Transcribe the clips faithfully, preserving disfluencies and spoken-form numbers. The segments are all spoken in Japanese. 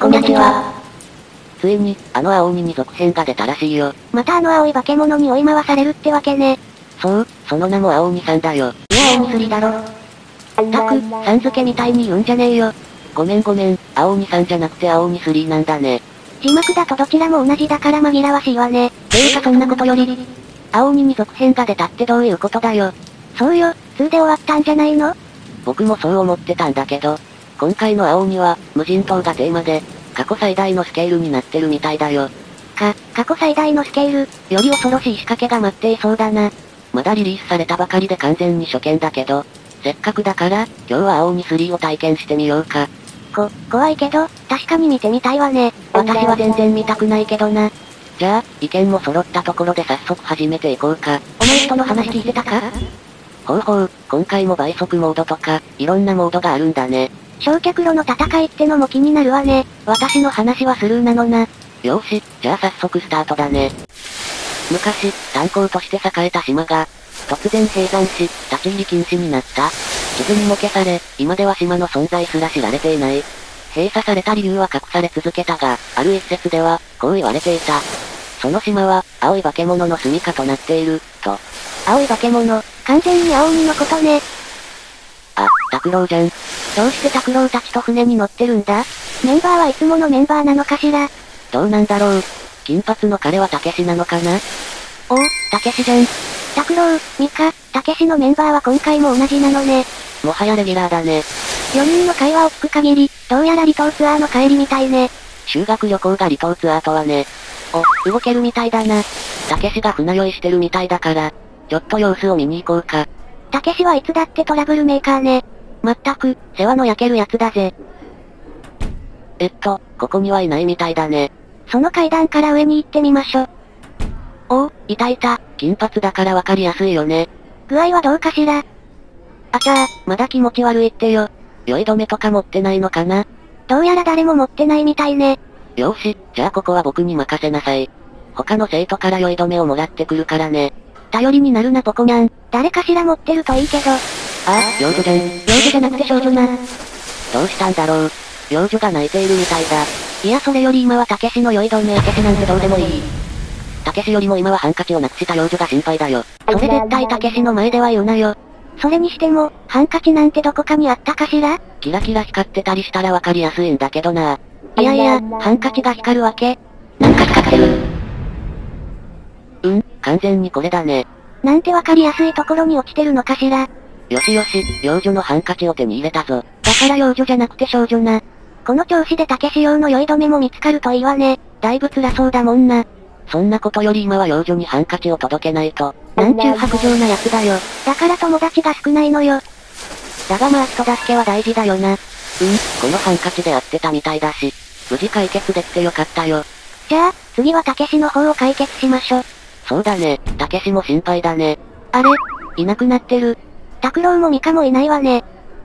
こんにちは。 ついに、あの青鬼に続編が出たらしいよ。 またあの青い化け物に追い回されるってわけね。 そう、その名も青鬼さんだよ。 いや青鬼スリだろ。 ったく、さん付けみたいに言うんじゃねえよ。ごめんごめん、青鬼さんじゃなくて青鬼スリーなんだね。 字幕だとどちらも同じだから紛らわしいわね。 ていうかそんなことより、青鬼に続編が出たってどういうことだよ。 そうよ、ツーで終わったんじゃないの？ 僕もそう思ってたんだけど、今回の青鬼は、無人島がテーマで、過去最大のスケールになってるみたいだよ。 か、過去最大のスケール、 より恐ろしい仕掛けが待っていそうだな。まだリリースされたばかりで完全に初見だけど、せっかくだから、今日は青鬼スリーを体験してみようか。 こ、怖いけど、確かに見てみたいわね。 私は全然見たくないけどな。じゃあ、意見も揃ったところで早速始めていこうか。 お前人の話聞いてたか？ ほうほう、今回も倍速モードとか、いろんなモードがあるんだね。 焼却炉の戦いってのも気になるわね。 私の話はスルーなのな。よーし、じゃあ早速スタートだね。昔、炭鉱として栄えた島が、突然閉山し、立ち入り禁止になった。地図にも消され、今では島の存在すら知られていない。閉鎖された理由は隠され続けたが、ある一説では、こう言われていた。その島は、青い化け物の住処となっている、と。 青い化け物、完全に青鬼のことね。 あ、拓郎じゃん。 どうして拓郎たちと船に乗ってるんだ？メンバーはいつものメンバーなのかしら？ どうなんだろう。金髪の彼はたけしなのかな？おお、たけしじゃん。 拓郎、ミカ、たけしのメンバーは今回も同じなのね。 もはやレギュラーだね。 よにんの会話を聞く限り、どうやら離島ツアーの帰りみたいね。 修学旅行が離島ツアーとはね。お、動けるみたいだな。たけしが船酔いしてるみたいだから、ちょっと様子を見に行こうか。 たけしはいつだってトラブルメーカーね。 まったく、世話の焼けるやつだぜ。えっと、ここにはいないみたいだね。 その階段から上に行ってみましょ。 おお、いたいた、金髪だからわかりやすいよね。 具合はどうかしら？ あちゃー、まだ気持ち悪いってよ。酔い止めとか持ってないのかな？ どうやら誰も持ってないみたいね。 よーし、じゃあここは僕に任せなさい。他の生徒から酔い止めをもらってくるからね。 頼りになるなポコニャン。誰かしら持ってるといいけど。 ああ、幼女じゃん。幼女じゃなくて少女な。 どうしたんだろう。幼女が泣いているみたいだ。 いやそれより今はたけしの酔い止め。 たけしなんてどうでもいい。たけしよりも今はハンカチをなくした幼女が心配だよ。 それ絶対たけしの前では言うなよ。それにしても、ハンカチなんてどこかにあったかしら？ キラキラ光ってたりしたらわかりやすいんだけどな。 いやいや、ハンカチが光るわけ？なんか光ってる。 うん、完全にこれだね。 なんてわかりやすいところに落ちてるのかしら？ よしよし、幼女のハンカチを手に入れたぞ。 だから幼女じゃなくて少女な。この調子でたけし用の酔い止めも見つかるといいわね。だいぶ辛そうだもんな。 そんなことより今は幼女にハンカチを届けないと。なんちゅう薄情なやつだよ。 だから友達が少ないのよ。 だがまあ人助けは大事だよな。うん、このハンカチで合ってたみたいだし、無事解決できてよかったよ。 じゃあ、次はたけしの方を解決しましょ。 そうだね、たけしも心配だね。 あれ？いなくなってる。拓郎もミカもいないわね。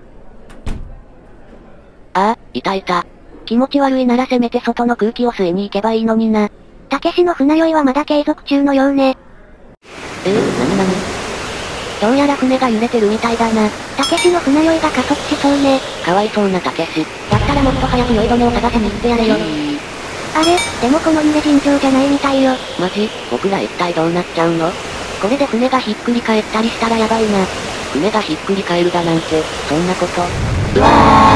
ああ、いたいた。気持ち悪いならせめて外の空気を吸いに行けばいいのにな。 たけしの船酔いはまだ継続中のようね。 えー、なになに？ どうやら船が揺れてるみたいだな。たけしの船酔いが加速しそうね。 かわいそうなたけし。 だったらもっと早く酔い止めを探しに行ってやれよ。あれ、でもこの揺れ尋常じゃないみたいよ。 マジ？僕ら一体どうなっちゃうの？ これで船がひっくり返ったりしたらやばいな。 船がひっくり返るだなんて、そんなこと。 うわ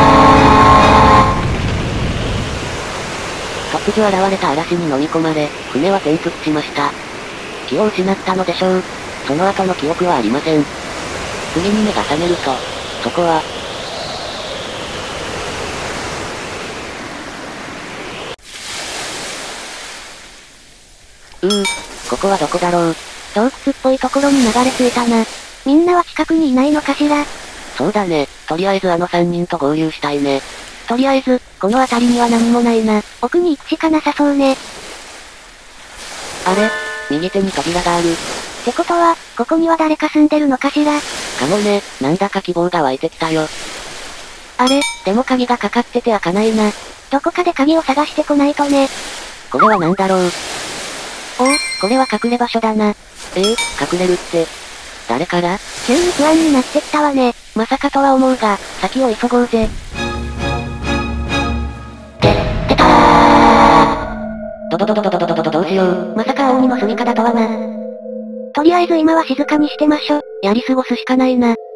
ー突如現れた嵐に飲み込まれ、船は転覆しました。気を失ったのでしょう。その後の記憶はありません。次に目が覚めると、そこは、うー、ここはどこだろう。 洞窟っぽいところに流れ着いたな。みんなは近くにいないのかしら？ そうだね、とりあえずあの三人と合流したいね。 とりあえず、この辺りには何もないな。奥に行くしかなさそうね。 あれ？右手に扉がある。 ってことは、ここには誰か住んでるのかしら？ かもね、なんだか希望が湧いてきたよ。 あれ、でも鍵がかかってて開かないな。どこかで鍵を探してこないとね。 これは何だろう。 おお、これは隠れ場所だな。 ええー、隠れるって。誰から？ 急に不安になってきたわね。まさかとは思うが、先を急ごうぜ。で、出たーどどどどどどどどどどうしよう。 まさか青鬼の住処だとはな。とりあえず今は静かにしてましょ。やり過ごすしかないな。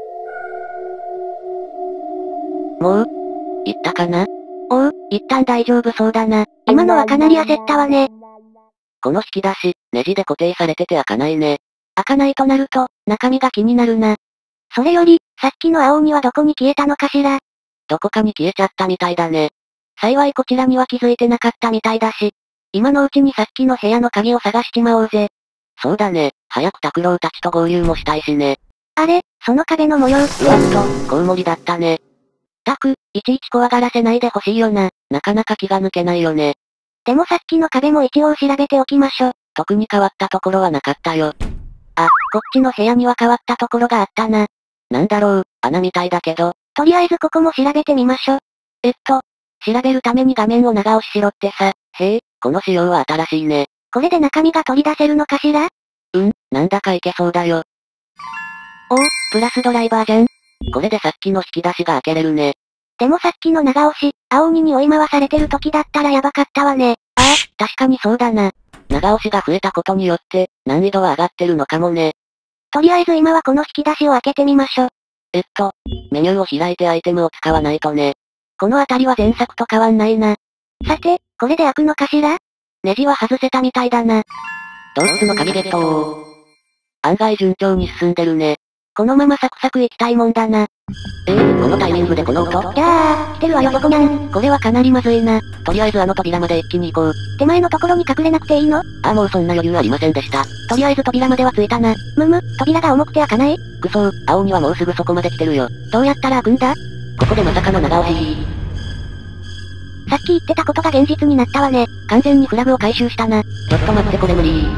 もう行ったかな？ おう、一旦大丈夫そうだな。今のはかなり焦ったわね。 この引き出し、ネジで固定されてて開かないね。 開かないとなると、中身が気になるな。それより、さっきの青鬼はどこに消えたのかしら？ どこかに消えちゃったみたいだね。 幸いこちらには気づいてなかったみたいだし、今のうちにさっきの部屋の鍵を探しちまおうぜ。 そうだね、早く拓郎たちと合流もしたいしね。 あれ、その壁の模様って。 うわっと、コウモリだったね。 たく、いちいち怖がらせないでほしいよな。 なかなか気が抜けないよね。 でもさっきの壁も一応調べておきましょ。 特に変わったところはなかったよ。 あ、こっちの部屋には変わったところがあったな。 なんだろう、穴みたいだけど。 とりあえずここも調べてみましょ。えっと、調べるために画面を長押ししろってさ。 へえ、この仕様は新しいね。 これで中身が取り出せるのかしら？ うん、なんだかいけそうだよ。 おお、プラスドライバーじゃん。 これでさっきの引き出しが開けれるね。 でもさっきの長押し、青鬼に追い回されてる時だったらやばかったわね。 ああ、確かにそうだな。長押しが増えたことによって、難易度は上がってるのかもね。 とりあえず今はこの引き出しを開けてみましょ。 えっと、メニューを開いてアイテムを使わないとね。 この辺りは前作と変わんないな。さて、これで開くのかしら？ネジは外せたみたいだな。 洞窟の鍵ゲット。案外順調に進んでるね。 このままサクサク行きたいもんだな。 ええー、このタイミングでこの音？ ギャー、来てるわよそこにゃん。これはかなりまずいな。 とりあえずあの扉まで一気に行こう。 手前のところに隠れなくていいの？ ああもうそんな余裕ありませんでした。 とりあえず扉までは着いたな。むむ、扉が重くて開かない？ くそー、青鬼はもうすぐそこまで来てるよ。 どうやったら開くんだ？ ここでまさかの長押し。 さっき言ってたことが現実になったわね。完全にフラグを回収したな。 ちょっと待ってこれ無理。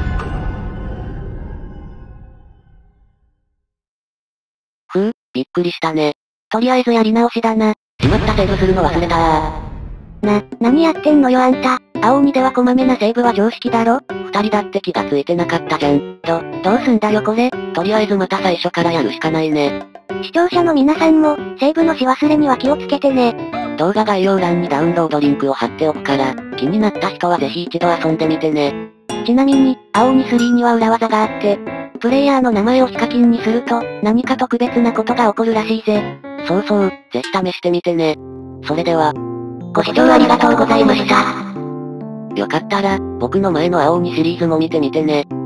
ふう、びっくりしたね。 とりあえずやり直しだな。 しまったセーブするの忘れたー。 な、何やってんのよあんた。青鬼ではこまめなセーブは常識だろ？ 二人だって気がついてなかったじゃん。 ど、どうすんだよこれ。 とりあえずまた最初からやるしかないね。 視聴者の皆さんも、セーブのし忘れには気をつけてね。 動画概要欄にダウンロードリンクを貼っておくから、気になった人はぜひ一度遊んでみてね。 ちなみに、青鬼スリーには裏技があって、プレイヤーの名前をヒカキンにすると、何か特別なことが起こるらしいぜ。 そうそう、ぜひ試してみてね。それでは、 ご視聴ありがとうございました。 よかったら、僕の前の青鬼シリーズも見てみてね。